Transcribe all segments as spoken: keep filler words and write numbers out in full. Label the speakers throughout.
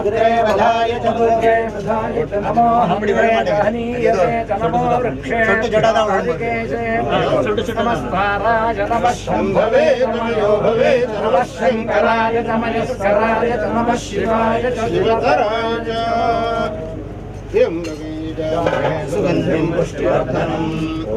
Speaker 1: अग्रे वधाय च दुर्गे वधाय च नमो हम्बे गहनीयते च नमो वृक्षे नमस्काराय नमः शम्भवे नमो भवे नमः शंकराय च महेश्वराय च नमः शिवाय च शिवतराय सुगंधिं पुष्टिवर्धनम्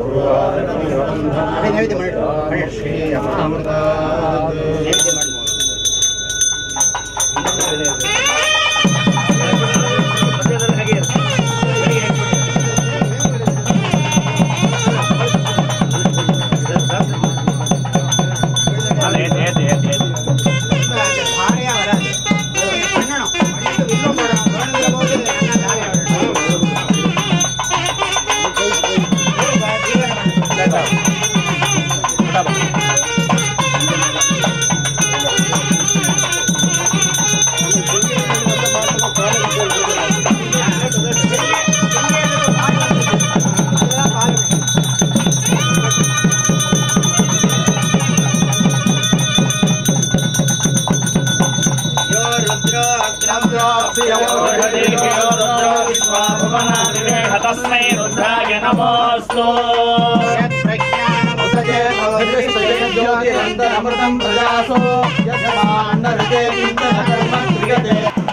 Speaker 2: तस्मै रुद्राय नमोऽस्तु
Speaker 1: ज्योतिरन्तरमृतं प्रजासो यजमानर्जे इन्द्रधर्मं क्रियते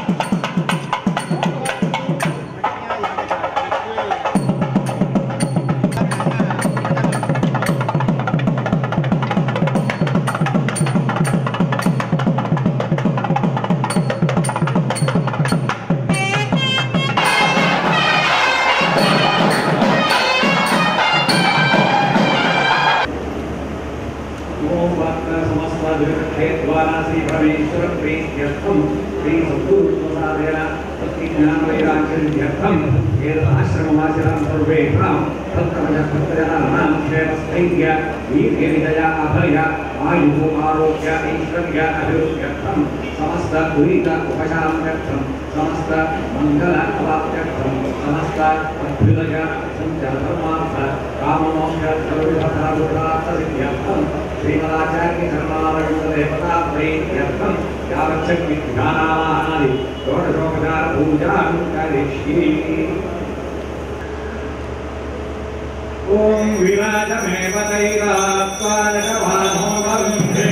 Speaker 2: समस्त दुरीत उपशामर्थम समस्त मंगल अवाप्त्यर्थम समस्त अभ्युदय संचरधर्मार्थ काममोक्ष सर्वविधफलपुरुषार्थसिद्ध्यर्थम श्रीमदाचार्य धर्मावरुणदेवता प्रीत्यर्थम यावच्छक्ति ध्यानावाहनादि षोडशोपचार पूजां करिष्ये। ओम विराजमेव तैरात्वानकवानो वरुन्धे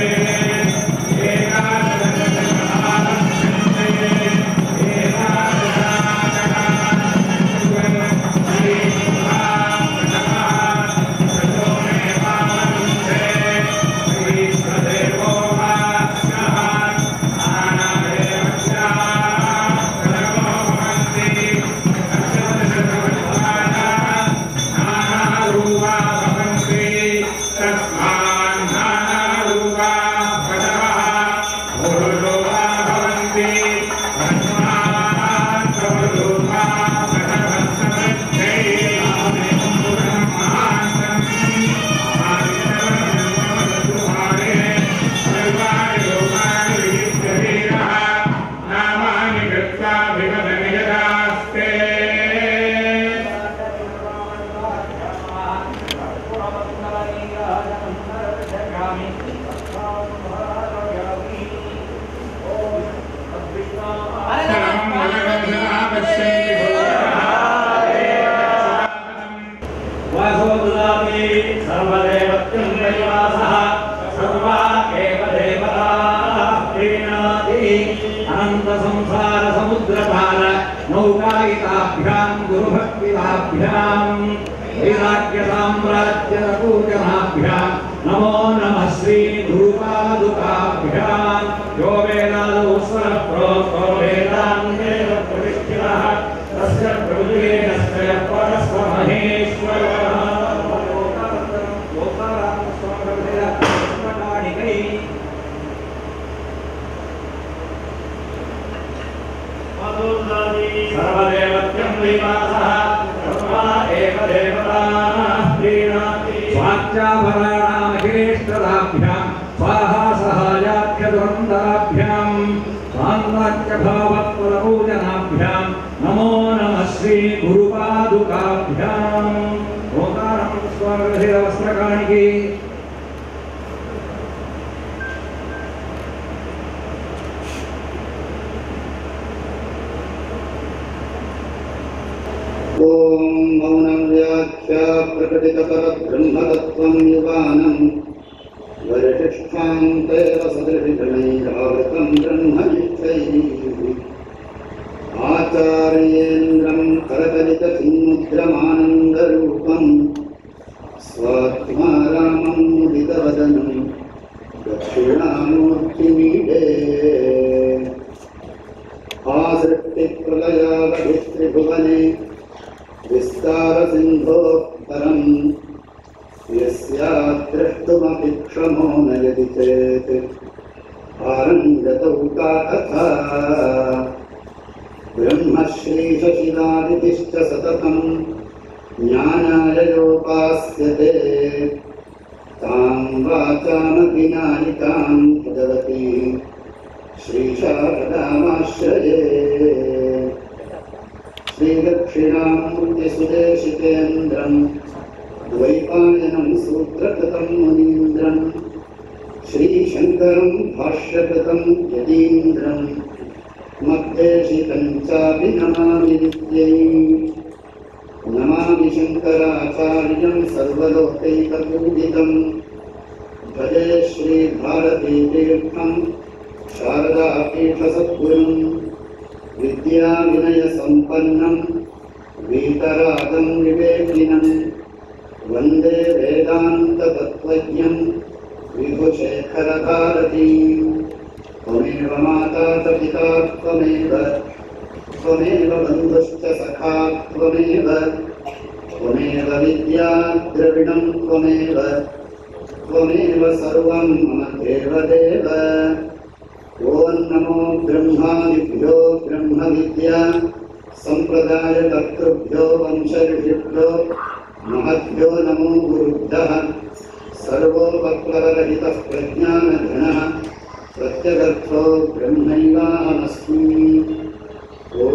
Speaker 2: अनंत संसार समुद्रपार नौकायिताभ्यां गुरुभक्तिदाभ्यां वैराग्य साम्राज्य पूजनाभ्यां नमो नमः श्री गुरुपादुकाभ्यां यो वेदादौ स्वर प्रोक्तो वेदान्ते प्रतिष्ठितः तस्य प्रभुदेनस्य परस्य महेश्वरः सर्वदेवत्यं विवासः सर्वा एव देवताः प्रीणाति स्वाच्चाभराणामखिलेष्टदाभ्यां स्वाहा सहायाख्यदुरन्दाभ्यां स्वान्वाच्यभावत्वपूजनाभ्यां नमो नमः श्री गुरुपादुकाभ्याम् ओंकारं स्वर्गशिरवस्त्रकाणिकी
Speaker 1: ओम मौनं व्याख्या प्रकटितपरब्रह्मतत्त्वं युवानं वरिष्ठान्तेव सदृशगणैरावृतं ब्रह्मनिष्ठैः आचार्येन्द्रं करकलितचिन्मुद्रमानन्दरूपं स्वात्मा रामं मुदितवदनं दक्षिणामूर्तिमीडे आसृष्टिप्रलयावधिस्त्रिभुवने विस्तारसिन्धोत्तरम् यस्याद्द्रष्टुमपि क्षमो न यदि चेत् आरङ्गतौ का कथा ब्रह्मश्रीशशिवादितिश्च सततं ज्ञानाय योपास्यते तां वाचामपि नायिकां भगवती श्रीशारदामाश्रये श्रीदक्षिणामूर्तिसुदेशिकेन्द्रं द्वैपायनं सूत्रकृतं मुनीन्द्रं श्रीशङ्करं भाष्यकृतं यतीन्द्रं मद्देशिकं चापि नमामि नित्यै नमामि शङ्कराचार्यं सर्वलोकैकपूजितं भजे श्रीभारतीतीर्थं शारदापीठसद्गुरुं विद्याविनयसम्पन्नं वीतरागं विवेकिनं वन्दे वेदान्ततत्त्वज्ञं विभुशेखरभारतीं त्वमेव माता च पिता त्वमेव त्वमेव बन्धुश्च सखा त्वमेव त्वमेव विद्या द्रविणं त्वमेव त्वमेव सर्वं मम देवदेव ॐ नमो ब्रह्मादिभ्यो ब्रह्मविद्या सम्प्रदायकर्तृभ्यो वंशऋषिभ्यो महद्भ्यो नमो गुरुभ्यः सर्वोपप्लवरहितः प्रज्ञानघनः प्रत्यगर्थो ब्रह्मैवाहमस्मि ॐ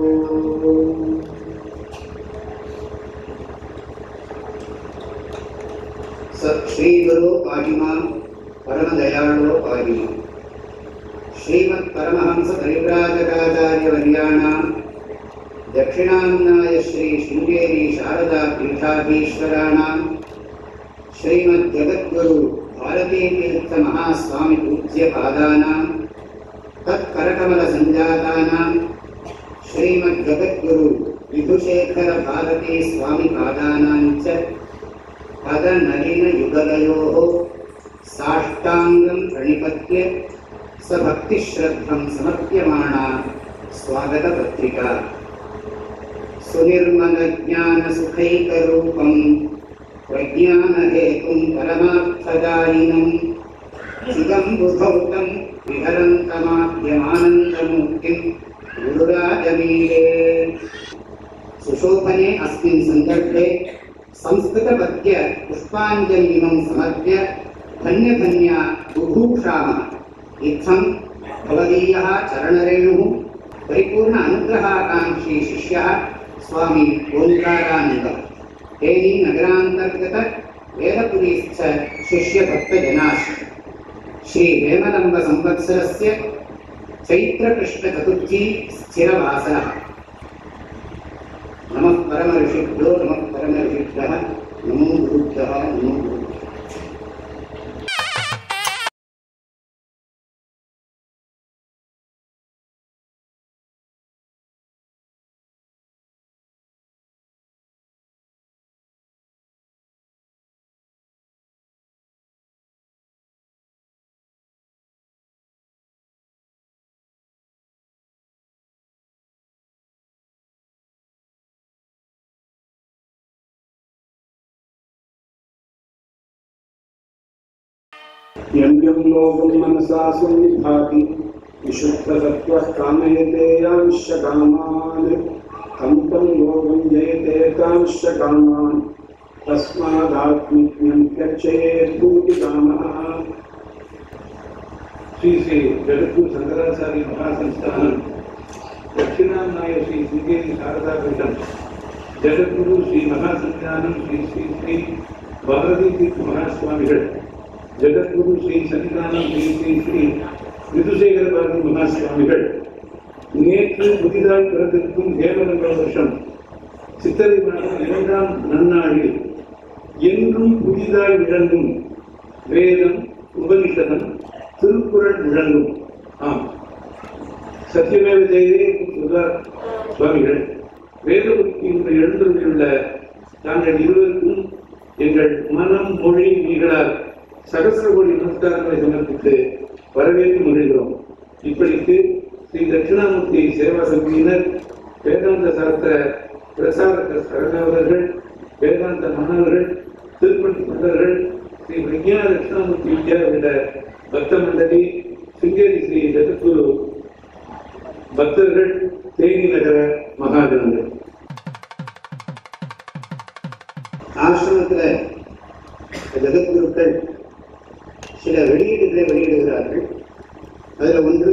Speaker 1: सत् श्रीगुरो पाहिमा परमदयाळो पाहिमा श्रीमत् परमहंस परिव्राजकाचार्यवर्याणां दक्षिणाम्नाय श्री शृंगेरी शारदा पीठाधीश्वराणां श्रीमद् जगद्गुरु भारतीतीर्थ महास्वामी पूज्य पादानां तत्करकमल संजातानां श्रीमद् जगद्गुरु विधुशेखर भारती स्वामी पादानां च पदनलिन युगलयोः साष्टांगं प्रणिपत्य सभक्तिश्रद्धं समर्प्यमाणा स्वागतपत्रिका सुनिर्मलज्ञानसुखैकरूपं प्रज्ञानहेतुं परमार्थदायिनं चिदम्बुधौतं विहरन्तमाद्यमानन्दमूर्तिं गुरुराजमीरे सुशोभने अस्मिन् सन्दर्भे संस्कृतपद्य पुष्पाञ्जलिं समर्प्य धन्यधन्या बुभूषामः इत्थं भवदीयः चरणरेणुः परिपूर्ण अनुग्रहाकांक्षी शिष्यः स्वामी ओंकारानंदः तेनी नगरांतर्गत वेदपुरीस्थ शिष्य भक्तजनाश्च श्री हेमलंब संवत्सरस्य चैत्रकृष्ण चतुर्थी स्थिरवासनः नमः परम ऋषिभ्यो नमः परम ऋषिभ्यः नमो गुरुभ्यः नमो गुरुभ्यः।
Speaker 3: यं यं लोकं मनसा संविभाति विशुद्धसत्त्वः कामयते यांश्च कामान् तं तं लोकं जयते तांश्च कामान् तस्मादात्मज्ञं त्यक्ष्येत् भूतिकामः। श्री श्री जगद्गुरु शंकराचार्य महासंस्थान दक्षिणाम्नाय श्री शृंगेरी शारदा पीठम जगद्गुरु श्री महासंज्ञानम श्री श्री श्री भारतीतीर्थ महास्वामिகள் जगद्गुरु श्री सन्निधाனம் श्री श्री श्री विधुशेखर भारती महास्वामिகள் நேற்று புதிதாக பிறந்திருக்கும் தேவநங்க வருஷம் சித்திரை மாதம் இரண்டாம் நன்னாளில் என்றும் புதிதாய் விளங்கும் வேதம் உபனிஷதம் திருக்குறள் விளங்கும். ஆம், சத்தியமேவ ஜெயதே சொல்றார் சுவாமிகள். வேதபுரிக்கு இன்று எழுந்துள்ள தாங்கள் இருவருக்கும் எங்கள் மனம் மொழி நீங்களால் சகசிர கோடி நமஸ்காரங்களை சமர்ப்பித்து வரவேற்று மகிழ்கிறோம். இப்படிக்கு ஸ்ரீ தட்சிணாமூர்த்தி சேவா சங்கத்தினர், வேதாந்த சாஸ்திர பிரசாரக சகோதரர்கள், வேதாந்த மாணவர்கள், திருப்பதி தொண்டர்கள், ஸ்ரீ விஞ்ஞான தட்சிணாமூர்த்தி வித்யாவிட பக்த மண்டலி, சிங்கேரி ஸ்ரீ ஜெகத்குரு பக்தர்கள், தேனி நகர மகாஜனங்கள்.
Speaker 4: ஆசிரமத்தில் ஜெகத்குருக்கள் சில வெளியீடுகளை வெளியிடுகிறார்கள். அதில் ஒன்று,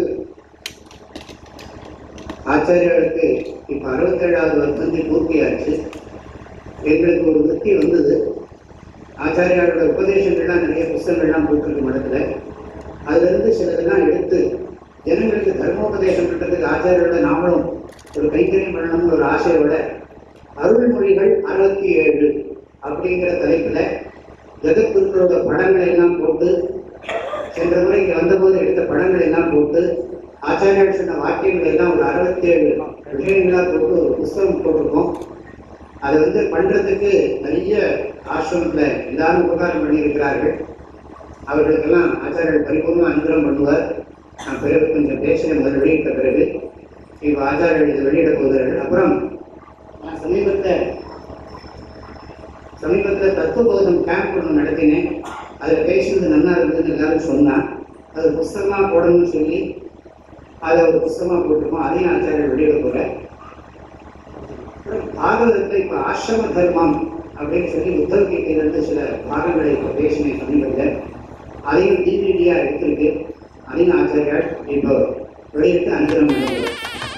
Speaker 4: ஆச்சாரியாளுக்கு இப்ப அறுபத்தி ஏழாவது வருஷத்தை பூர்த்தியாச்சு. எங்களுக்கு ஒரு திருப்தி வந்தது. ஆச்சாரியாளோட உபதேசங்கள்லாம் நிறைய புத்தகங்கள்லாம் போட்டிருக்கு மடத்துல. அதுல இருந்து சிலதெல்லாம் எடுத்து ஜனங்களுக்கு தர்மோபதேசம் பண்றதுக்கு ஆச்சாரியோட நாமளும் ஒரு கைத்தறியம் பண்ணணும்னு ஒரு ஆசையோட அருள்மொழிகள் அறுபத்தி ஏழு அப்படிங்கிற தலைப்புல ஜெகத்குருக்களோட படங்களை எல்லாம் போட்டு, சென்ற முறை இங்க வந்தபோது எடுத்த படங்களை எல்லாம் போட்டு, ஆச்சாரியால் சொன்ன வாக்கியங்கள் எல்லாம் ஒரு அறுபத்தி ஏழு விஷயங்களா போட்டு ஒரு புஸ்தகம் போட்டிருக்கோம். அதை வந்து பண்றதுக்கு நிறைய ஆசிரமத்துல எல்லாரும் உபகாரம் பண்ணியிருக்கிறார்கள். அவர்களுக்கெல்லாம் ஆச்சாரியர்கள் பரிபூர்ண அனுகிரகம் பண்ணுவார். நான் பிறகு கொஞ்சம் பேசின முதல் வெளியிட்ட பிறகு இப்போ ஆச்சாரியர்கள் இதை வெளியிட போகிறார்கள். அப்புறம் நான் சமீபத்தை சமீபத்தில் தத்துவபோதம் கேம்ப் ஒன்று நடத்தினேன். அதில் பேசுறது நல்லா இருந்ததுன்னு எல்லாரும் சொன்னான். அது புஸ்தகமாக போடணும்னு சொல்லி அதை ஒரு புஸ்தகமாக போட்டிருக்கோம். அதையும் ஆச்சாரியர் வெளியிட போகிற பாகவதத்தில் இப்போ ஆசிரம தர்மம் அப்படின்னு சொல்லி உத்தவ கீதையிலிருந்து சில பாகங்களை இப்போ பேசினேன் சமீபத்தில். அதையும் டிவிடியாக எடுத்திருக்கு. அதையும் ஆச்சாரியார் இப்போ வெளியிட்டு அனுகிரகம் பண்ணுறார்.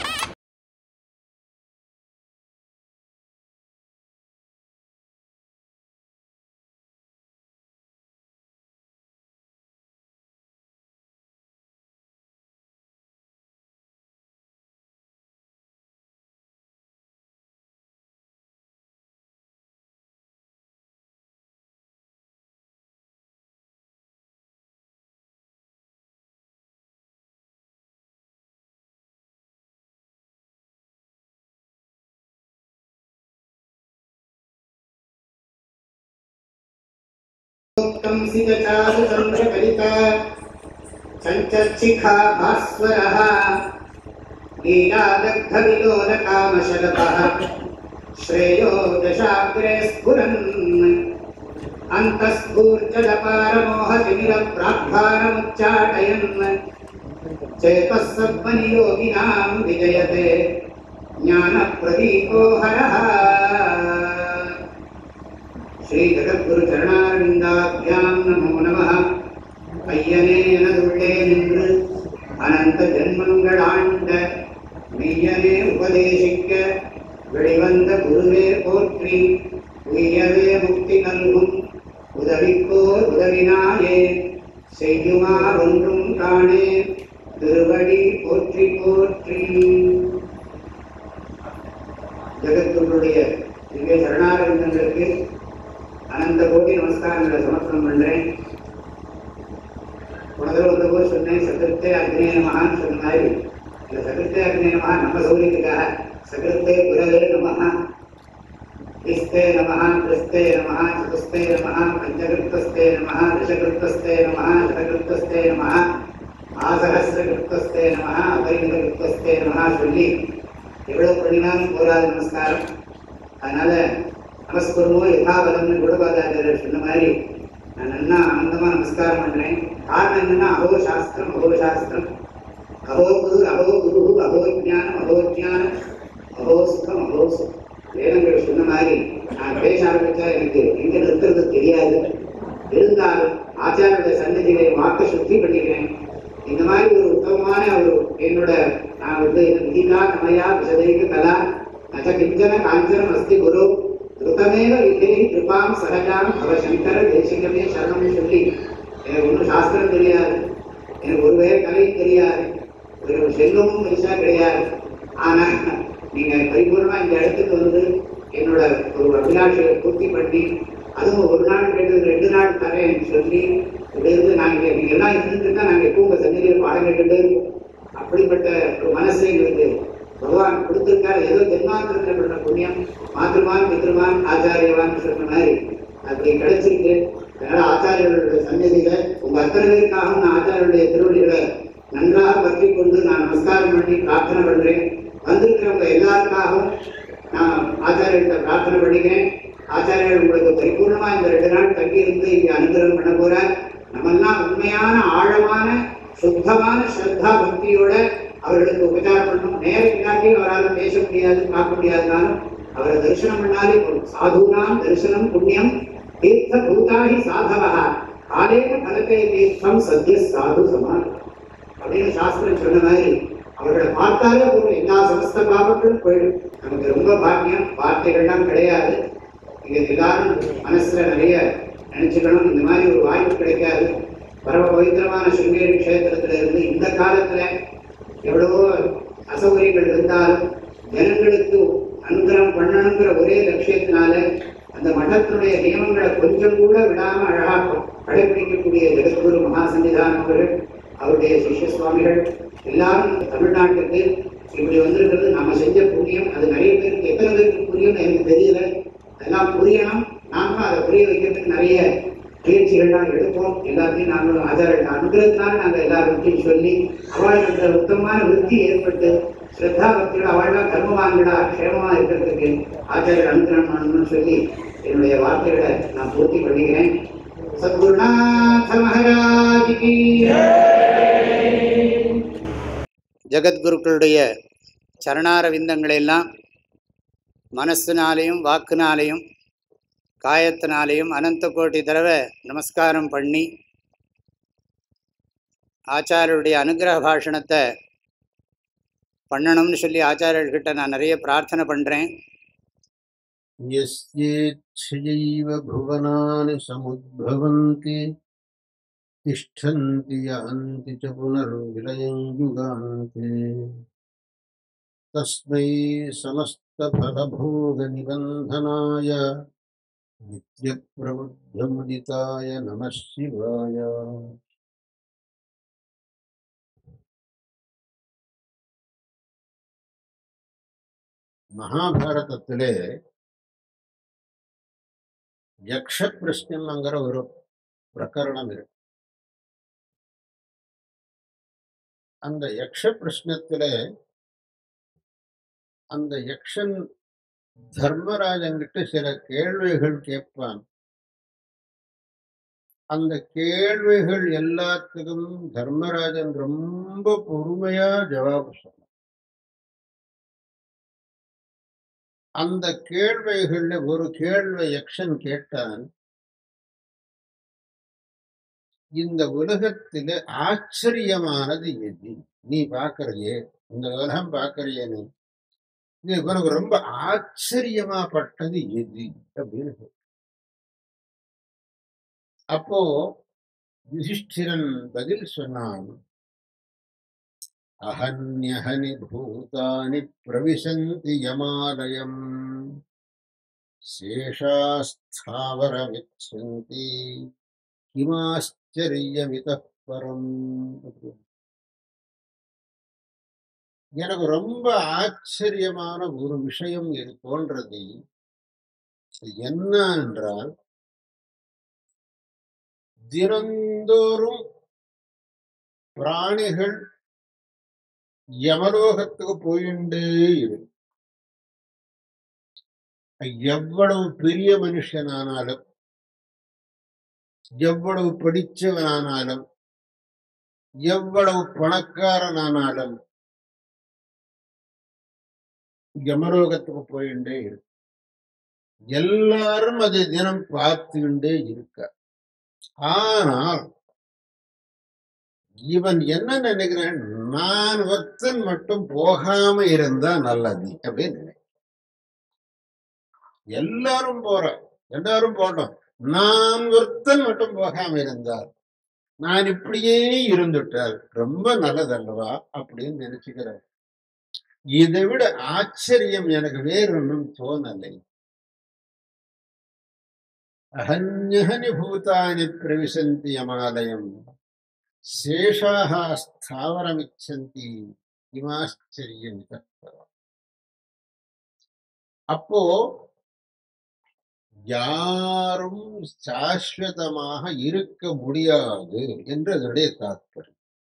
Speaker 4: चंचर्चिखा भास्वरः लीलादग्धविलोलकामशलभः श्रेयो दशाग्रे स्फुरन् अन्तःस्फूर्जदपारमोहतिमिरप्राग्भारमुच्चाटयन् चेतः सद्मनियोगिनां विजयते ज्ञानप्रदीपो हरः. श्री जगद्गुरु चरणारविंदाभ्यां नमो नमः. ஐயனே எனதுள்ளே நின்று அனந்த ஜென்மங்கள் ஆண்ட மெய்யனே உபதேசிக்க வெளிவந்த குருவே போற்றி. உய்யவே முக்தி நல்கும் உதவிக்கோர் உதவினாயே செய்யுமார் ஒன்றும் காணே திருவடி போற்றி போற்றி. ஜெகத்குருடைய திவ்ய சரணாரவிந்தங்களுக்கு அனந்த கோடி நமஸ்காரங்களை சமர்ப்பணம் பண்றேன். முதல்ல வந்தபோது சொன்னேன் சகிருத்தே அக்னே நமஹான்னு சொன்ன மாதிரி இந்த சகிருத்தே அக்னே நமஹா நம்ம சௌரியத்துக்காக சகிருத்தே குரவே நமஹா, கிஸ்தே நமஹா, கிறிஸ்தே நமஹா, சதுஸ்தே நமஹா, பஞ்சகிருத்தஸ்தே நமஹா, தசகிருத்தஸ்தே நமஹா, சதகிருத்தஸ்தே நமஹா, ஆசகஸ்ரகிருத்தஸ்தே நமஹா, அபரிமிதகிருத்தஸ்தே நமஹா சொல்லி எவ்வளவு பண்ணினாலும் போராத நமஸ்காரம். அதனால நமஸ்குருமோ யதாபலம்னு குடபாதாச்சாரியர் சொன்ன மாதிரி நான் நல்லா ஆனந்தமா நமஸ்காரம் பண்றேன். காரணம் என்னன்னா அகோ சாஸ்திரம் அகோ சாஸ்திரம் அகோ குரு அகோ குரு அகோ ஜானம் அகோ ஜானம் அகோ சுகம் அகோ சுகம். வேதங்கள் சொன்ன மாதிரி நான் பேச ஆரம்பிச்சா எனக்கு எங்க நிறுத்துறது தெரியாது. இருந்தாலும் ஆச்சாரிய சன்னதிகளை வாக்க சுத்தி பண்ணிக்கிறேன். இந்த மாதிரி ஒரு உத்தமமான ஒரு என்னோட நான் வந்து விதிகா நமையா விஷதைக்கு கலா நச்ச கிஞ்சன காஞ்சனம் அஸ்தி குரு ருத்தமேவ விதே கிருபாம் சகஜாம் அவ சங்கர தேசிகமே சரணம் சொல்லி எனக்கு ஒன்றும் சாஸ்திரம் தெரியாது, எனக்கு ஒரு வேறு கலையும் தெரியாது, ஒரு செல்வமும் பெருசா கிடையாது. ஆனா நீங்க பரிபூர்ணமா இந்த இடத்துக்கு வந்து என்னோட ஒரு அபிலாஷையை பூர்த்தி பண்ணி, அதுவும் ஒரு நாள் கேட்டது ரெண்டு நாள் தரேன்னு சொல்லி இருந்து நாங்கள் நீங்க எல்லாம் இருந்துட்டு தான் நாங்கள் எப்பவும் உங்க சந்நிதியில் பாடம் கேட்டுட்டு இருக்கோம். அப்படிப்பட்ட ஒரு மனசை எங்களுக்கு பகவான் கொடுத்திருக்காரு. ஏதோ ஜென்மாந்திரத்தில் பண்ண புண்ணியம், மாத்திருமான் பித்திருமான் ஆச்சாரியவான் சொன்ன மாதிரி அப்படி கிடைச்சிருக்கு. அதனால ஆச்சாரியர்களுடைய சந்நிதியில உங்க அத்தனை பேருக்காகவும் நான் ஆச்சாரியருடைய திருவடிகளை நன்றாக பற்றி கொண்டு நான் நமஸ்காரம் பண்ணி பிரார்த்தனை பண்றேன். வந்திருக்கிறவங்க எல்லாருக்காகவும் நான் ஆச்சாரியர்கிட்ட பிரார்த்தனை பண்ணிக்கிறேன். ஆச்சாரியர் உங்களுக்கு பரிபூர்ணமா இந்த ரெண்டு நாள் தங்கி இருந்து இங்க அனுகிரகம் பண்ண போறார். நம்மெல்லாம் உண்மையான ஆழமான சுத்தமான ஸ்ரத்தா பக்தியோட அவர்களுக்கு உபச்சாரம் பண்ணணும். நேரம் இல்லாட்டி அவரால் பேச முடியாது, பார்க்க முடியாதுனாலும் அவரை தரிசனம் பண்ணாலே சாதுனாம் தரிசனம் புண்ணியம் தீர்த்த பூதாகி சாதவா காலேன பலத்தை தீர்த்தம் சத்திய சாது சமான் அப்படின்னு சாஸ்திரம் சொன்ன மாதிரி அவர்களை பார்த்தாலே ஒரு எல்லா சமஸ்த பாவங்களும் போயிடும். நமக்கு ரொம்ப பாக்கியம். வார்த்தைகள்லாம் கிடையாது. இங்க எல்லாரும் மனசுல நிறைய நினைச்சுக்கணும். இந்த மாதிரி ஒரு வாய்ப்பு கிடைக்காது. பரம பவித்திரமான சிருங்கேரி கஷேத்திரத்துல இருந்து இந்த காலத்துல எவ்வளவோ அசௌகரியங்கள் இருந்தாலும் ஜனங்களுக்கு அனுகிரகம் பண்ணணுங்கிற ஒரே லட்சியத்தினால அந்த மഠத்தினுடைய நியமங்களை கொஞ்சம் கூட விடாம அழகா கடைபிடிக்கக்கூடிய ஜெகத்குரு மகா சன்னிதானம் அவர்கள், அவருடைய சிஷ்ய சுவாமிகள் எல்லாரும் தமிழ்நாட்டுக்கு இப்படி வந்திருக்கிறது நம்ம செஞ்ச புண்ணியம். அது நிறைய பேருக்கு எத்தனை பேருக்கு புரியும்னு எனக்கு தெரியல. அதெல்லாம் புரியணும். நாங்களும் அதை புரிய வைக்கிறதுக்கு நிறைய முயற்சிகள்லாம் எடுப்போம். எல்லாத்தையும் நாங்களும் ஆச்சாரர்கள் அனுகிரகத்தினால நாங்கள் எல்லாருக்கும் சொல்லி அவளுக்கு இந்த உத்தமமான விருத்தி ஏற்பட்டு ஸ்ரத்தா பக்தியோட அவள்லாம் கர்மவான்களா க்ஷேமமா இருக்கிறதுக்கு ஆச்சாரியர் அனுகிரகம் பண்ணணும்னு சொல்லி என்னுடைய வார்த்தைகளை நான் பூர்த்தி பண்ணிக்கிறேன். சத்குருநாத மகாராஜ் கி
Speaker 5: ஜகத்குருக்களுடைய சரணார விந்தங்களெல்லாம் மனசினாலையும் வாக்குனாலையும் காயத்தினாலையும் அனந்த கோட்டி தடவை நமஸ்காரம் பண்ணி ஆச்சாரியருடைய அனுகிரக பாஷணத்தை பண்ணணும்னு சொல்லி ஆச்சாரியர்கிட்ட நான் நிறைய பிரார்த்தனை பண்ணுறேன்.
Speaker 6: யஸ்யேச்சைவ புவனானி சமுத்பவந்தி திஷ்டந்தி யாந்தி ச புனர்விலயம் யுகாந்தி தஸ்மை சமஸ்தபலபோக நிபந்தனாய நித்யப்ரபுத்தமுதிதாய நமः சிவாய. மகாபாரதத்திலே யக்ஷ பிரஷ்னம்ங்கிற ஒரு பிரகரணம் இருக்கு. அந்த யக்ஷ பிரஷ்னத்திலே அந்த யக்ஷன் தர்மராஜன்கிட்ட சில கேள்விகள் கேட்பான். அந்த கேள்விகள் எல்லாத்துக்கும் தர்மராஜன் ரொம்ப பொறுமையா ஜவாபு சொன்னான். அந்த கேள்விகள்ல ஒரு கேள்வி யக்ஷன் கேட்டான், இந்த உலகத்தில ஆச்சரியமானது எது? நீ பாக்கறியே, இந்த உலகம் பாக்கறியே, நீ இது உனக்கு ரொம்ப ஆச்சரியமா பட்டது எது அப்படின்னு. அப்போ யுதிஷ்டிரன் பதில் சொன்னான், அஹன்யஹனி பூதானி பிரவிசந்தி யமாலயம் சேஷாஸ்தாவரமிச்சந்தி கிமாச்சரியமிதः பரம். எனக்கு ரொம்ப ஆச்சரியமான ஒரு விஷயம் இது தோன்றது. என்ன என்றால், தினந்தோறும் பிராணிகள் யமலோகத்துக்கு போயிண்டே இருக்கு. எவ்வளவு பெரிய மனுஷனானாலும், எவ்வளவு படிச்சவனானாலும், எவ்வளவு பணக்காரனானாலும் யமலோகத்துக்கு போயிண்டே இருக்கு. எல்லாரும் அதை தினம் பார்த்துக்கிண்டே இருக்க. ஆனால் இவன் என்ன நினைக்கிறான், நான் ஒருத்தன் மட்டும் போகாம இருந்தா நல்லது அப்படின்னு நினைக்கிறேன். எல்லாரும் போற, எல்லாரும் போட்டோம், நான் ஒருத்தன் மட்டும் போகாம இருந்தால், நான் இப்படியே இருந்துட்டால் ரொம்ப நல்லதல்லவா அப்படின்னு நினைச்சுக்கிறேன். இதை விட ஆச்சரியம் எனக்கு வேறொன்னும் தோணலை. அஹன்யஹனி பூதானி பிரவிசந்தி யமாலயம் சேஷாக ஸ்தாவரமிச்சந்தி இமாச்சரியம். அப்போ யாரும் சாஸ்வதமாக இருக்க முடியாது என்று அதனுடைய தாத்பரியம்.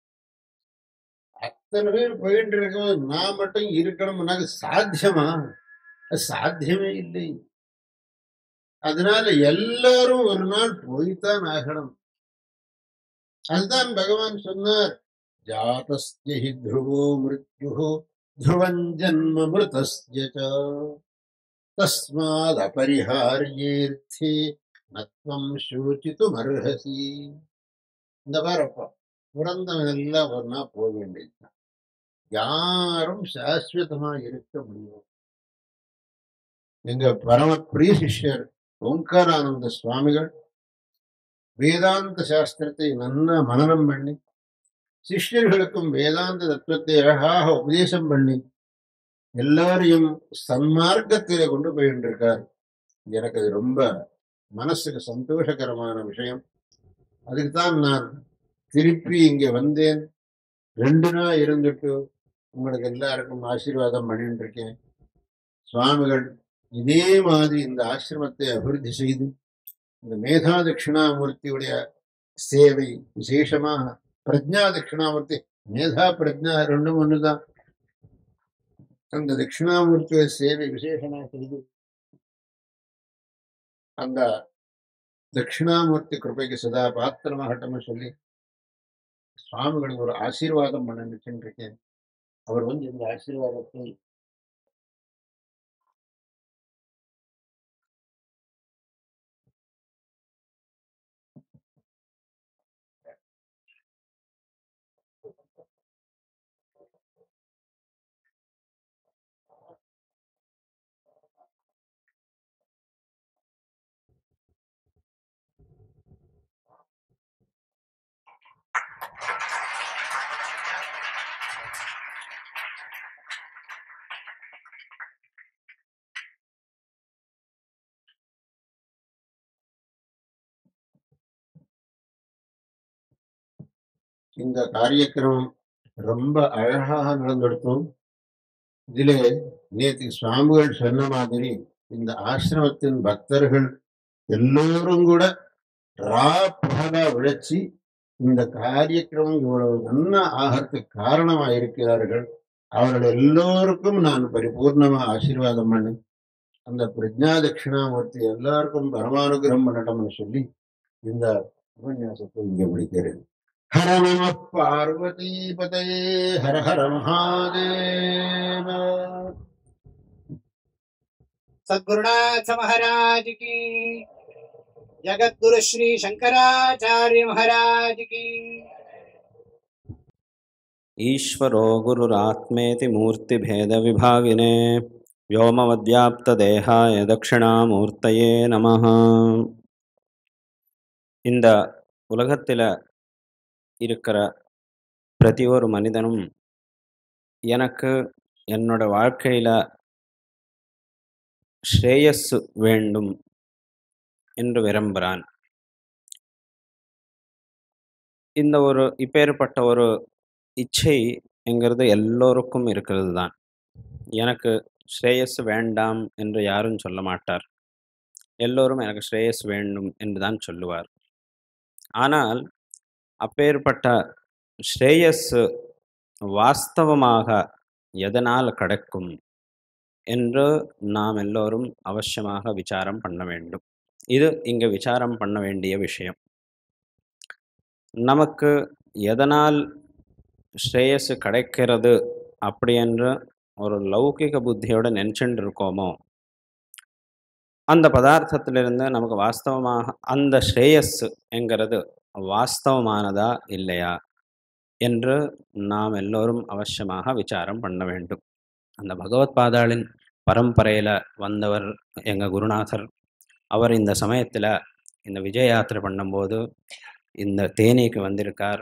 Speaker 6: அத்தனை பேர் போயிட்டு இருக்கோம், நான் மட்டும் இருக்கணும்னா சாத்தியமா? அது சாத்தியமே இல்லை. அதனால எல்லாரும் ஒரு நாள் போய்த்தான் ஆகணும். அதுதான் பகவான் சொன்னார், ஜாதஸ்ய ஹி த்ருவோ மிருத்யுஹு த்ருவம் ஜன்ம மிருதஸ்ய ச தஸ்மாத் அபரிஹார்யேர்த்தே நத்வம் சோசித்தும் அர்ஹசி. இந்த பாரப்பா, பிறந்தவன் எல்லாம் ஒரு நாள் போக வேண்டியதுதான். யாரும் சாஸ்வதமா இருக்க முடியும். எங்க பரம பிரிய சிஷ்யர் ஓங்காரானந்த சுவாமிகள் வேதாந்த சாஸ்திரத்தை நன்னா மனனம் பண்ணி சிஷ்யர்களுக்கும் வேதாந்த தத்துவத்தை அழகாக உபதேசம் பண்ணி எல்லாரையும் சன்மார்க்கத்திலே கொண்டு போயின்றிருக்கார். எனக்கு அது ரொம்ப மனசுக்கு சந்தோஷகரமான விஷயம். அதுக்குதான் நான் திருப்பி இங்க வந்தேன். ரெண்டு நாள் இருந்துட்டு உங்களுக்கு எல்லாருக்கும் ஆசீர்வாதம் பண்ணிட்டு இருக்கேன். சுவாமிகள் இதே மாதிரி இந்த ஆசிரமத்தை அபிவிருத்தி செய்து இந்த மேதா தட்சிணாமூர்த்தியுடைய சேவை, விசேஷமாக பிரஜா தட்சிணாமூர்த்தி, மேதா பிரஜா ரெண்டும் ஒண்ணுதான். அந்த தட்சிணாமூர்த்தியுடைய சேவை விசேஷமாக செய்து அந்த தட்சிணாமூர்த்தி கிருபைக்கு சதா பாத்திரமாகட்டம்னு சொல்லி சுவாமிகளுக்கு ஒரு ஆசீர்வாதம் பண்ண நினைச்சுருக்கேன். அவர் வந்து இந்த ஆசீர்வாதத்தை இந்த காரியக்கிரமம் ரொம்ப அழகாக நடந்தெடுத்தோம். இதிலே நேற்று சுவாமிகள் சொன்ன மாதிரி இந்த ஆசிரமத்தின் பக்தர்கள் எல்லோரும் கூட ரா பகலா உழைச்சி இந்த காரியக்கிரமம் இவ்வளவு நன்னா ஆகிறதுக்கு காரணமா இருக்கிறார்கள். அவர்கள் எல்லோருக்கும் நான் பரிபூர்ணமா ஆசீர்வாதம் பண்ணி அந்த பிரஜா தட்சிணாமூர்த்தி எல்லாருக்கும் பரமானுகிரகம் பண்ணட்டும்னு சொல்லி இந்த உபன்யாசத்தை இங்கே முடிக்கிறேன். ஹர நம பார்வதி பதயே ஹர ஹர மகாதேவ.
Speaker 5: सद्गुरुनाथ महाराज की, जगत गुरु श्री शंकराचार्य महाराज की.
Speaker 7: ईश्वरो गुरुरात्मेति मूर्तिभेदविभागिने व्योमवद्व्याप्तदेहाय दक्षिणामूर्तये நமः. இந்த உலகத்தில் இருக்கிற பிரதி ஒரு மனிதனும் எனக்கு என்னோட வாழ்க்கையில் ஸ்ரேயஸ் வேண்டும் என்று விரும்புகிறான். இந்த ஒரு இப்பேற்பட்ட ஒரு இச்சை என்கிறது எல்லோருக்கும் இருக்கிறது தான். எனக்கு ஸ்ரேயஸ் வேண்டாம் என்று யாரும் சொல்ல மாட்டார். எல்லோரும் எனக்கு ஸ்ரேயஸ் வேண்டும் என்று தான் சொல்லுவார். ஆனால் அப்பேற்பட்ட ஸ்ரேயஸ் வாஸ்தவமாக எதனால் கிடைக்கும் என்று நாம் எல்லோரும் அவசியமாக விசாரம் பண்ண வேண்டும். இது இங்கே விசாரம் பண்ண வேண்டிய விஷயம். நமக்கு எதனால் ஸ்ரேயஸ் கிடைக்கிறது அப்படி என்று ஒரு லௌகிக புத்தியோடு நினச்சிட்டு இருக்கோமோ, அந்த பதார்த்தத்திலிருந்து நமக்கு வாஸ்தவமாக அந்த ஸ்ரேயஸ் என்கிறது வாஸ்தவமானதா இல்லையா என்று நாம் எல்லோரும் அவசியமாக விசாரம் பண்ண வேண்டும். அந்த பகவத் பாதாளின் பரம்பரையில் வந்தவர் எங்கள் குருநாதர். அவர் இந்த சமயத்தில் இந்த விஜய யாத்திரை பண்ணும்போது இந்த தேனிக்கு வந்திருக்கார்.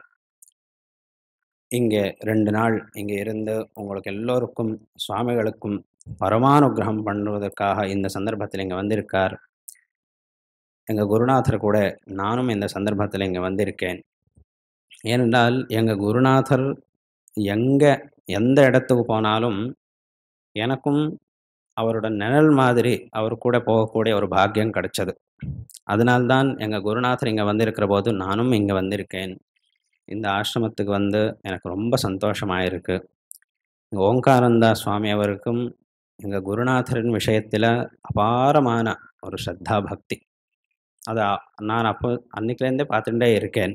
Speaker 7: இங்கே ரெண்டு நாள் இங்கே இருந்து உங்களுக்கு எல்லோருக்கும் சுவாமிகளுக்கும் பரமானுகிரகம் பண்ணுவதற்காக இந்த சந்தர்ப்பத்தில் இங்கே வந்திருக்கார். எங்கள் குருநாதர் கூட நானும் இந்த சந்தர்ப்பத்தில் இங்கே வந்திருக்கேன். ஏனென்றால் எங்கள் குருநாதர் எங்கே எந்த இடத்துக்கு போனாலும் எனக்கும் அவரோட நிழல் மாதிரி அவர் கூட போகக்கூடிய ஒரு பாக்கியம் கிடைச்சது. அதனால்தான் எங்கள் குருநாதர் இங்கே வந்திருக்கிற போது நானும் இங்கே வந்திருக்கேன். இந்த ஆசிரமத்துக்கு வந்து எனக்கு ரொம்ப சந்தோஷமாக இருக்குது. ஓங்காரந்தா சுவாமி அவருக்கும் எங்கள் குருநாதரின் விஷயத்தில் அபாரமான ஒரு ஸ்ரத்தா பக்தி. அதை நான் அப்போ அன்றைக்கிலேருந்தே பார்த்துட்டே இருக்கேன்.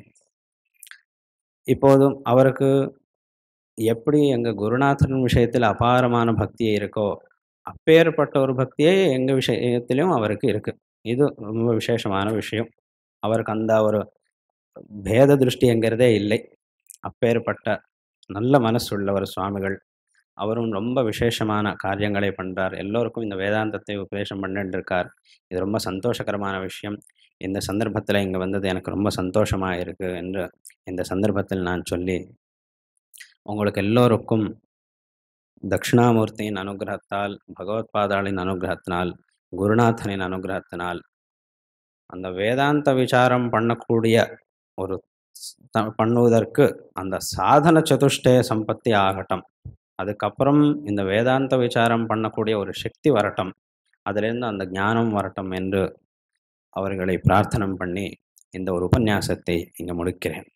Speaker 7: இப்போதும் அவருக்கு எப்படி எங்கள் குருநாதரின் விஷயத்தில் அபாரமான பக்தியே இருக்கோ அப்பேற்பட்ட ஒரு பக்தியே எங்கள் விஷயத்திலும் அவருக்கு இருக்குது. இது ரொம்ப விசேஷமான விஷயம். அவருக்கு அந்த ஒரு பேத திருஷ்டிங்கிறதே இல்லை. அப்பேற்பட்ட நல்ல மனசுள்ளவர் சுவாமிகள். அவரும் ரொம்ப விசேஷமான காரியங்களை பண்ணுறார். எல்லோருக்கும் இந்த வேதாந்தத்தை உபதேசம் பண்ணிட்டு இருக்கார். இது ரொம்ப சந்தோஷகரமான விஷயம். இந்த சந்தர்ப்பத்தில் இங்கே வந்தது எனக்கு ரொம்ப சந்தோஷமாக இருக்குது என்று இந்த சந்தர்ப்பத்தில் நான் சொல்லி உங்களுக்கு எல்லோருக்கும் தட்சிணாமூர்த்தியின் அனுகிரகத்தால், பகவத்பாதாளின் அனுகிரகத்தினால், குருநாதனின் அனுகிரகத்தினால் அந்த வேதாந்த விசாரம் பண்ணக்கூடிய ஒரு பண்ணுவதற்கு அந்த சாதன சதுஷ்டய சம்பத்தி ஆகட்டும். அதுக்கப்புறம் இந்த வேதாந்த விசாரம் பண்ணக்கூடிய ஒரு சக்தி வரட்டும். அதிலிருந்து அந்த ஞானம் வரட்டும் என்று அவர்களை பிரார்த்தனை பண்ணி இந்த ஒரு உபன்யாசத்தை இங்கே முடிக்கிறேன்.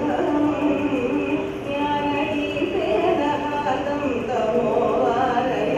Speaker 8: ஞானதீபேன ஆதம் தமோ வாரய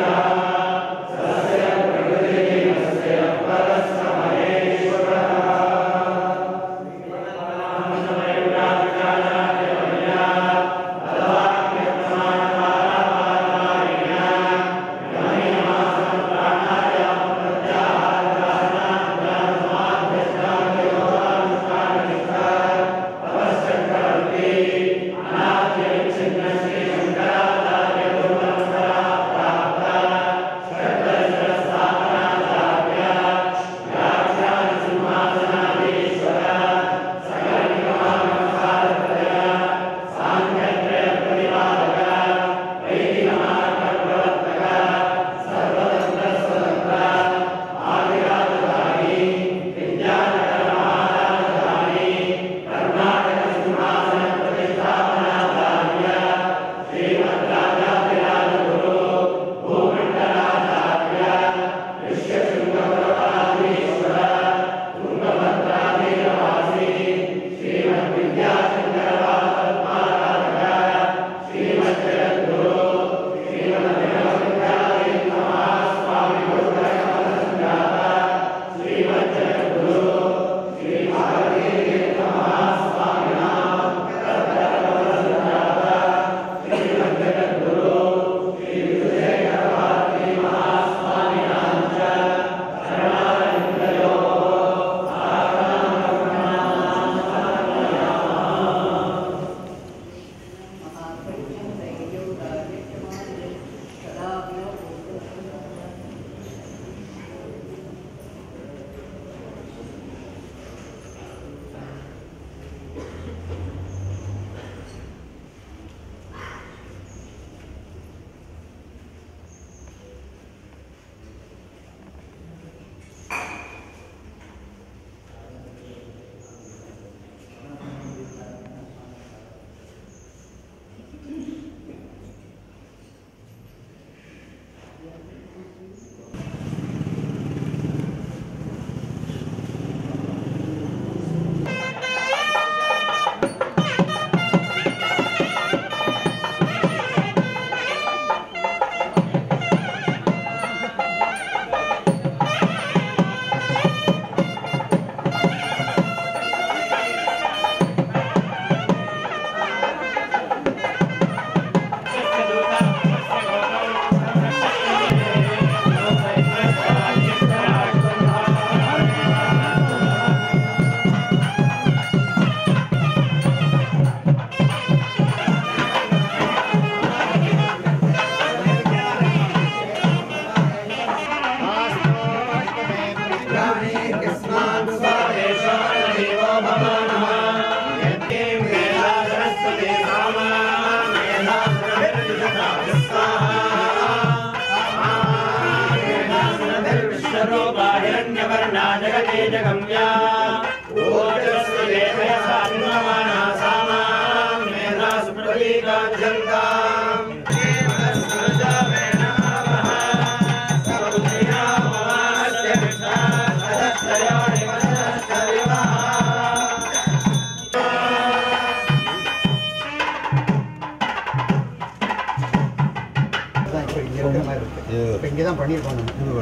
Speaker 5: இங்கே தான் பண்ணியிருக்கோம் நம்ம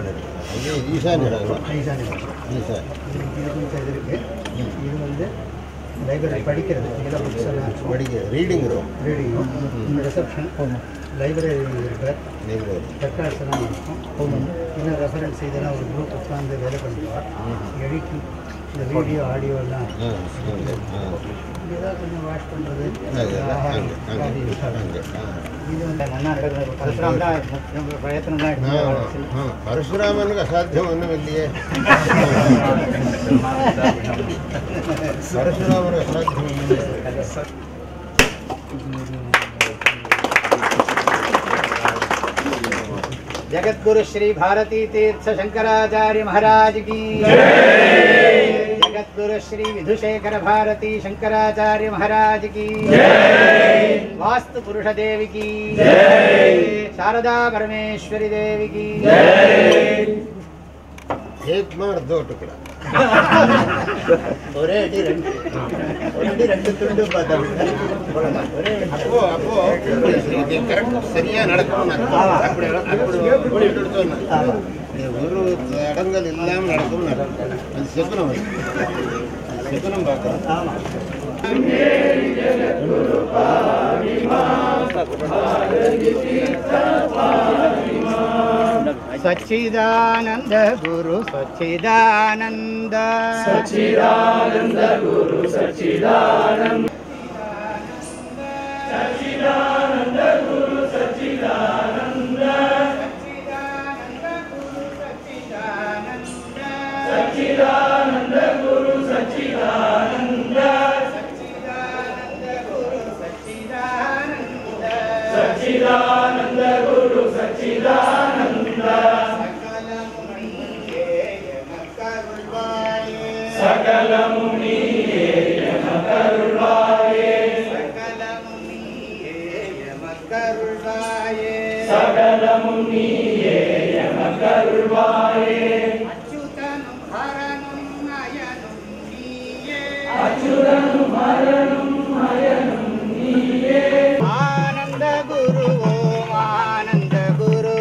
Speaker 5: ஈசானி ஈசானி இருக்கு. இது வந்து லைப்ரரி படிக்கிறது, இங்கே புக்ஸ் எல்லாம் படிக்க reading room reading room reception library இருப்பார், லைப்ரரி ரெக்கார்ட்ஸ் எல்லாம் இருக்கும். இன்னும் ரெஃபரன்ஸ் இதெல்லாம் ஒரு குரூப் உட்காந்து வேலை பண்ணுவார். எடிட்டிங் இந்த வீடியோ ஆடியோ எல்லாம் இதெல்லாம் கொஞ்சம் வாஷ் பண்ணுறது. இது வந்து நல்லா நடக்கிறது. பரசுராம் தான் பிரயத்தனம் தான்.
Speaker 6: பரசுராமனுக்கு அசாத்தியம் ஒன்றும் இல்லையே. பரசுராமனுக்கு அசாத்தியம் ஒன்றும்.
Speaker 5: जगद्गुरु श्री भारती तीर्थ शंकराचार्य महाराज की जगद्गुरु श्री विधुशेखर भारती शंकराचार्य महाराज की वास्तु पुरुष देवी की शारदा परमेश्वरी देवी की
Speaker 6: एक मार दो टुकड़ा
Speaker 5: ஒரே அடி ரெண்டு ஒரு அடி ரெண்டு துண்டு பார்த்தா
Speaker 6: அப்போ அப்போ இது கரெக்ட் சரியா நடக்கும் அப்படி அப்படி எடுத்தோம் ஒரு தடங்கள் இல்லாமல் நடக்கும் அது செப்பனம் செப்பனம் பார்க்கலாம்
Speaker 5: सच्चिदानंद गुरु सच्चिदानंद
Speaker 1: सच्चिदानंद गुरु सच्चिदानंद सच्चिदानंद गुरु सच्चिदानंद सच्चिदानंद गुरु सच्चिदानंद सच्चिदानंद गुरु सच्चिदानंद सकल मुनिये यम करुणाये सकल मुनिये यम करुणाये अच्युतनु भरणं मयनं नीये
Speaker 5: आनंद गुरु आनंद गुरु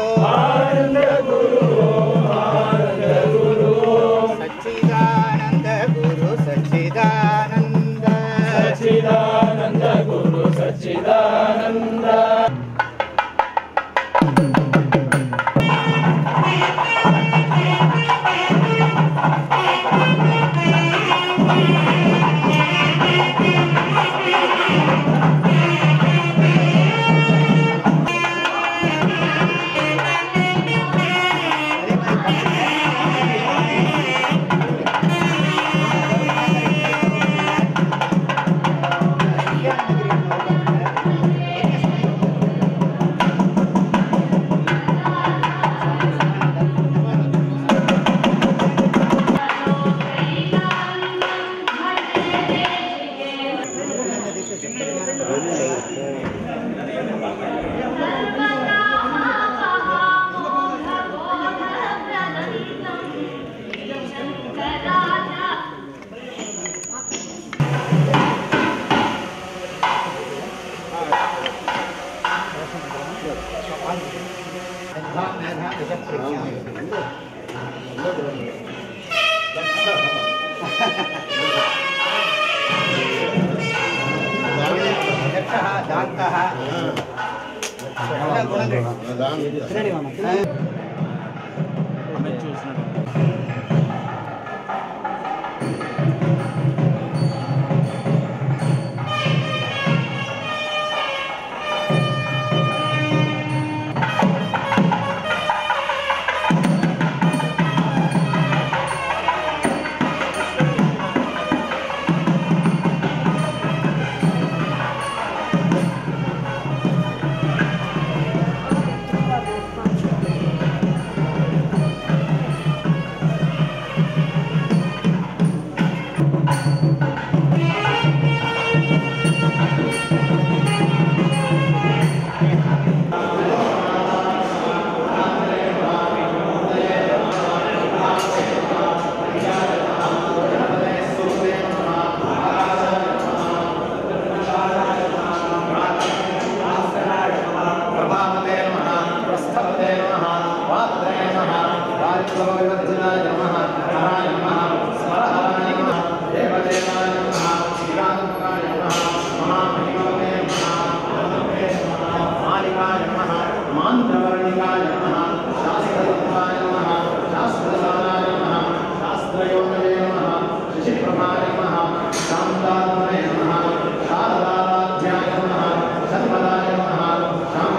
Speaker 1: आनंद गुरु आनंद गुरु
Speaker 5: सच्चिदानंद गुरु सच्चिदानंद
Speaker 1: सच्चिदानंद गुरु सच्चिदानंद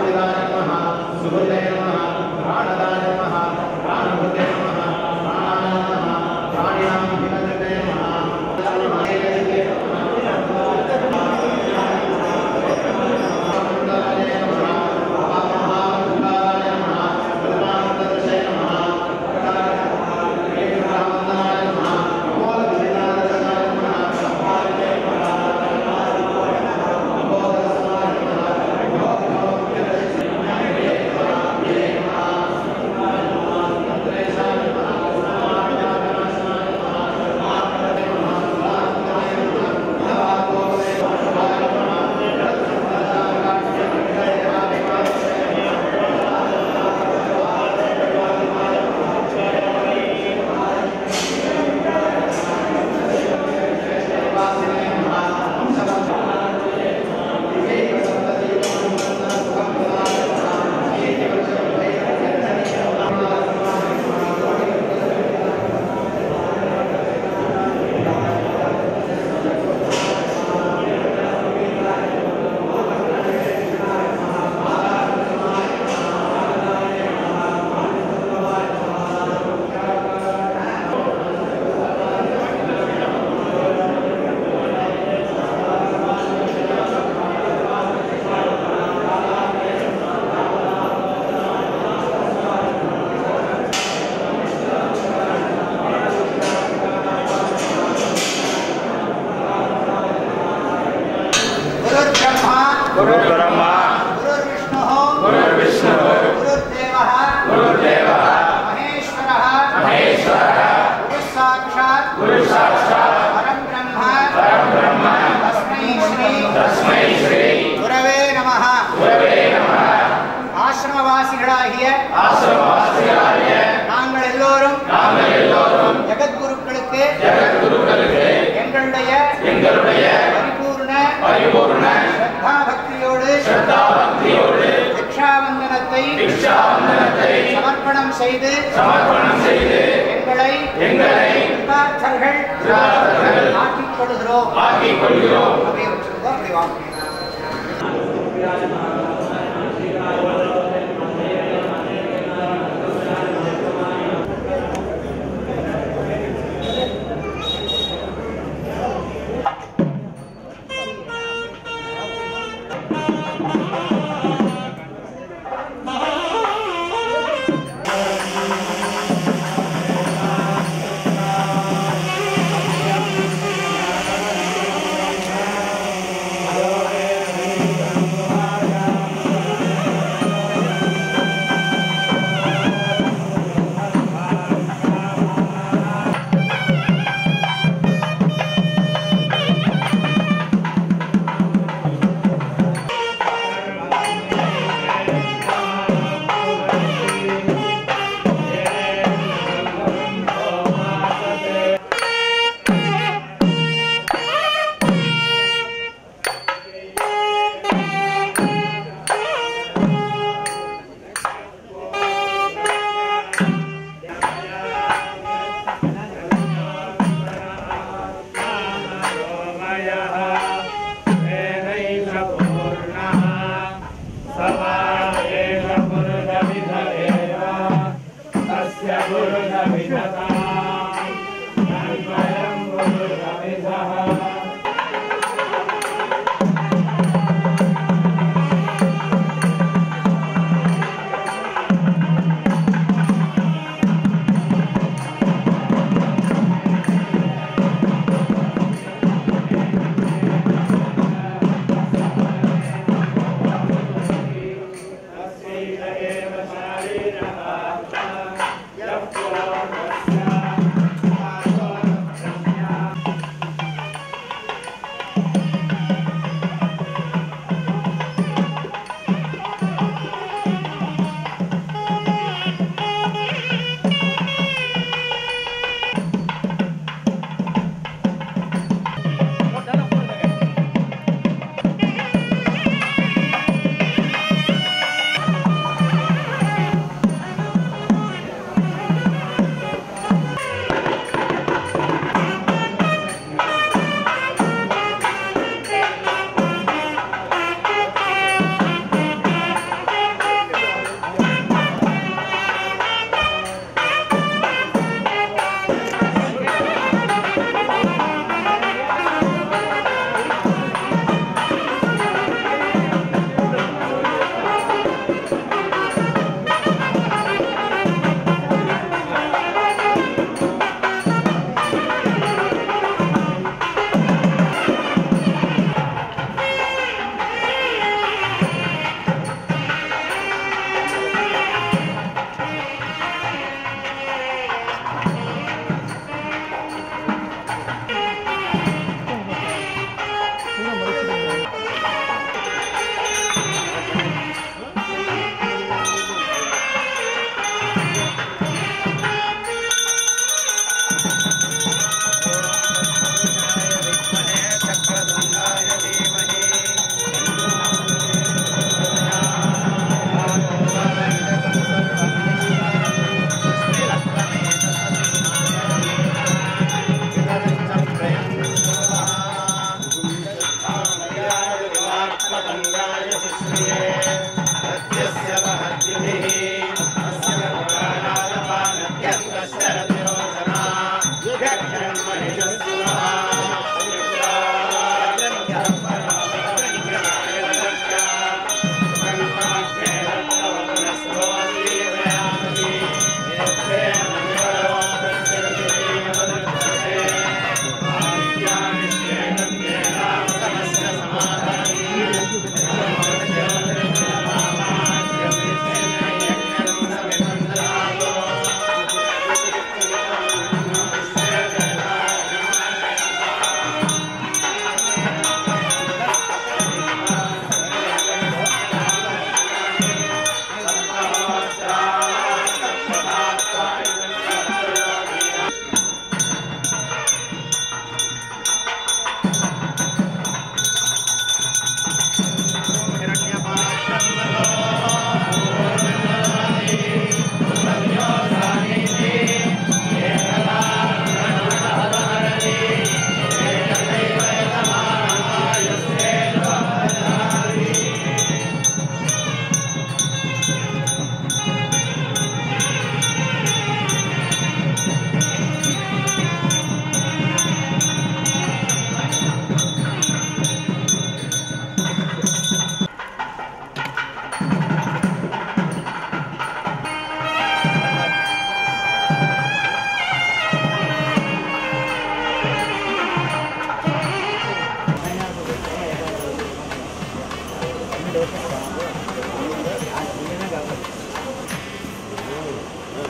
Speaker 1: सुबुद्धे नमः प्राणदाय नमः प्राणभूते नमः प्राणाय
Speaker 4: சமர்ப்பணம் செய்து சமர்ப்பணம் செய்து எங்களை எங்களை கிருதார்த்தர்கள் ஆக்கிக் கொள்கிறோம் ஆக்கிக் கொள்கிறோம் அப்படியே வச்சிருக்கோம். அப்படி வாங்க.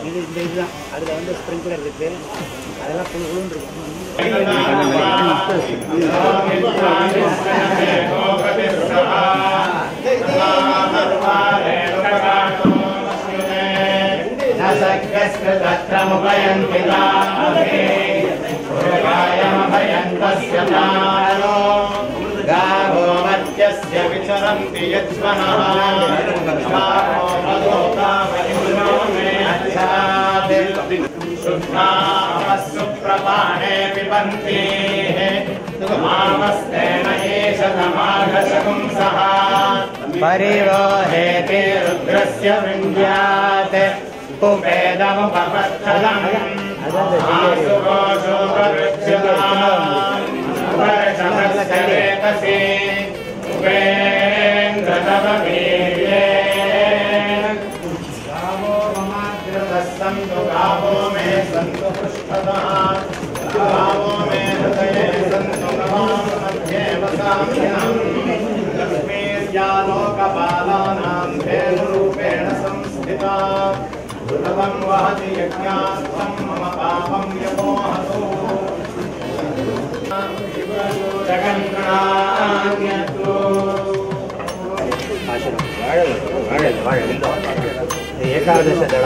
Speaker 5: இது இந்த இதுதான் அதில் வந்து ஸ்ப்ரிங்க்லர் இருக்குது அதெல்லாம் புழு புழுன்னு இருக்கும்
Speaker 1: गावो मर्त्यस्य विचरन्ति यज्वनः शुद्धामस्सुप्रपाणे पिबन्ति मामस्तेन एषदमाघशपुंसः परिवोहेति रुद्रस्य वृन्द्यात् कुपेदमुपपत्थलम् आसुघोषोपरुच्यताम् वर्षमस्यरेतसि उपेन्द्रतववीर्ये गावो ममाग्रतः सन्तु गावो मे सन्तु पृष्ठतः गावो मे हृदये सन्तु नमामि मध्ये वसाम्यहम् लक्ष्मीर्यालोकपालानां धेनुरूपेण संस्थिता दुर्लभं वहति यज्ञार्थं मम पापं यमोहतु
Speaker 5: ಏಕಾದಶ ದಳ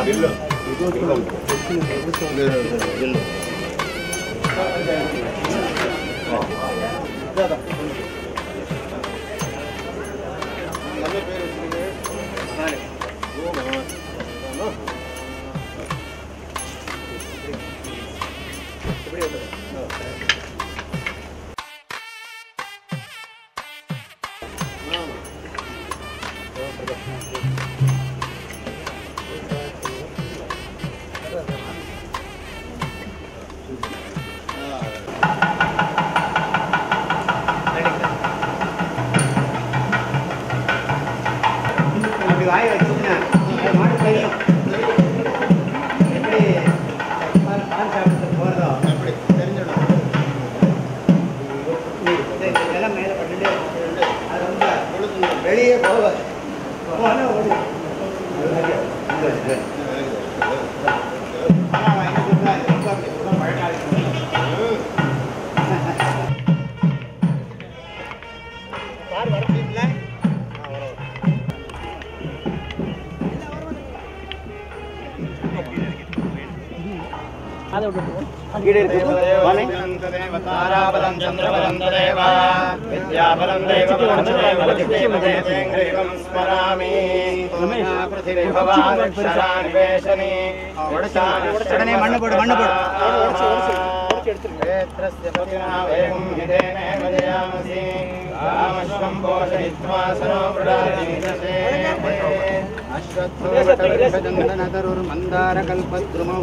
Speaker 5: வாய் வச்சுன்னா மாடு தெரியும் எப்படி பால் சாப்பிட்டு போகிறதோ அப்படி தெரிஞ்சிடும் இதெல்லாம் மேலே பண்ணிட்டு அது வந்து வெளியே போவாது போனால் ஓடி
Speaker 1: ताराबलं चन्द्रबलं तदेव विद्याबलं दैवबलं तदेव लक्ष्मीपदेवं स्मरामि पृथिवी भवानक्षरानिवेशने
Speaker 5: உடனே மண்ணு போடு மண்ணு போடு
Speaker 1: क्षेत्रस्य पतिना वेगं हितेनेव जयामसि कामश्वं पोषयित्वा सनो वृडादिनिदशे अश्वत्थोषधन्दनतरुर्मन्दारकल्पद्रुमौ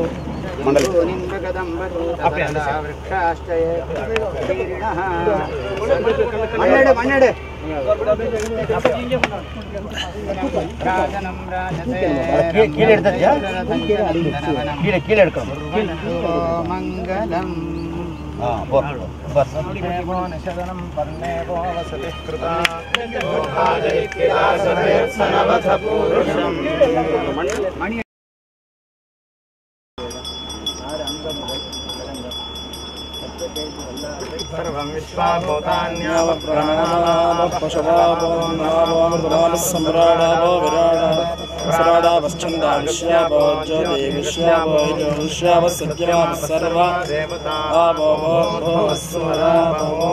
Speaker 5: மண்ணெடு மண்ணெடு கீழே எடுத்தியா கீழே கீழே எடுக்கணும்
Speaker 1: மங்களம் நிஷதனம் பர்ணேவோ வசதி கிருதா மணி सर्वं विश्वाभूतान्याव प्राणानाव पशवावो नावो मृदमानः सम्राडावो विराडावो विश्राडावश्चन्दाविश्यावो ज्योतिविश्यावो ज्योतिष्यावो सत्यवावः सर्वा आवो भो भोस्वरावो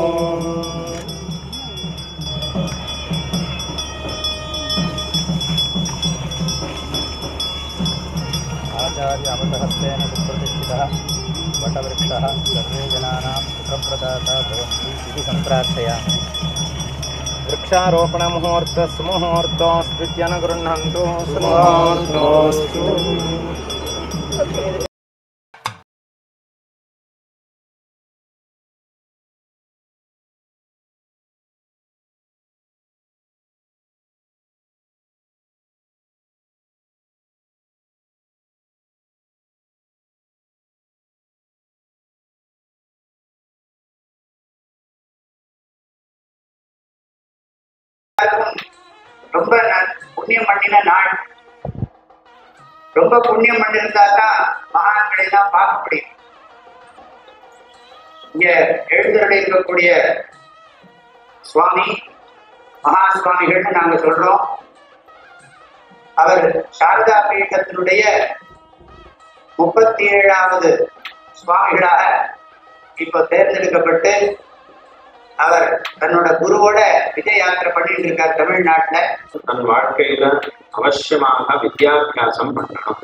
Speaker 1: आचार्य अमृतहस्तेन सुप्रतिष्ठितः वटवृक्षः सर्वे जनानां सुखप्रदाता भवन्तु इति सम्प्रार्थयामि। वृक्षारोपणमुहूर्तः सुमुहूर्तोऽस्त्वित्यनुगृह्णन्तु सुमुहूर्तोऽस्तु।
Speaker 4: ரொம்ப புண்ணியம் பண்ணின நாள். ரொம்ப புண்ணியம் பண்ணிருந்தா தான் மகான்களை எல்லாம் பார்க்க முடியும். இங்க எழுந்தருளி இருக்கக்கூடிய சுவாமி மகா சுவாமிகள்னு நாங்க சொல்றோம். அவர் சாரதா பீட்டத்தினுடைய முப்பத்தி ஏழாவது சுவாமிகளாக இப்ப தேர்ந்தெடுக்கப்பட்டு அவர் தன்னோட குருவோட விஜய யாத்திரை பண்ணிட்டு இருக்கார் தமிழ்நாட்டுல.
Speaker 7: தன் வாழ்க்கையில அவசியமாக வித்யாபியாசம் பண்ணணும்.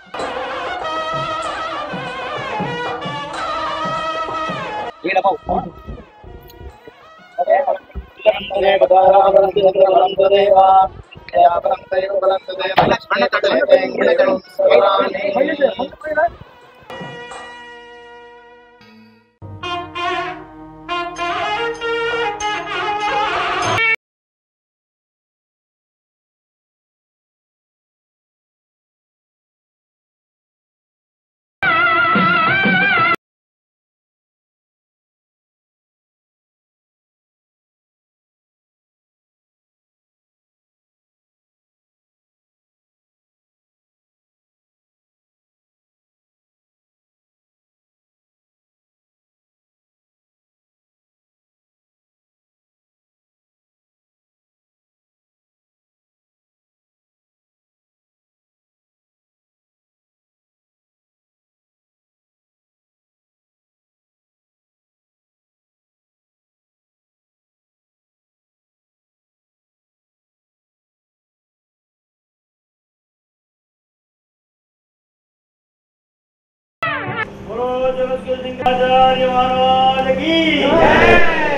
Speaker 2: बोलो जगत के सिंहाचार्य महाराज की जय।